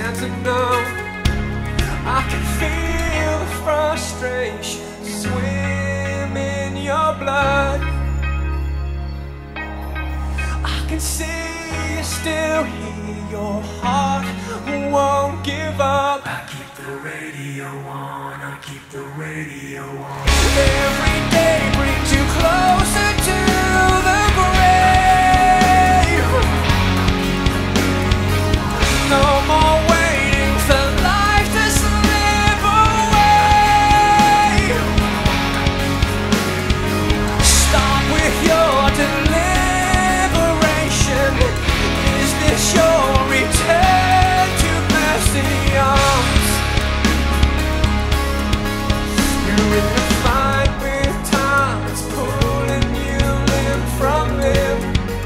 hands are numb. I can feel the frustration swim in your blood. I can see you still here, your heart won't give up. I keep the radio on, I keep the radio on. Every day brings you closer to the grave. No more waiting for life to slip away. Start with your deliberation. Is this your return to mercy arms? You're in the fight with time, it's pulling you limb from limb.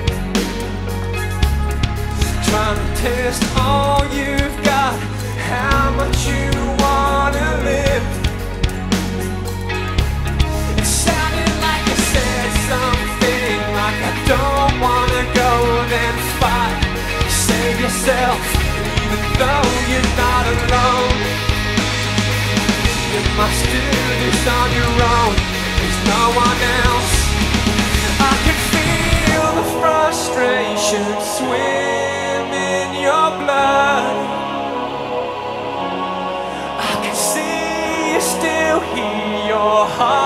Trying to test all you've got, how much you wanna live. It sounded like you said something like, I don't wanna go, then fight. Save yourself, even though you're not alone. You must do this on your own, there's no one else. I can feel the frustration swim in your blood. I can see you still here, your heart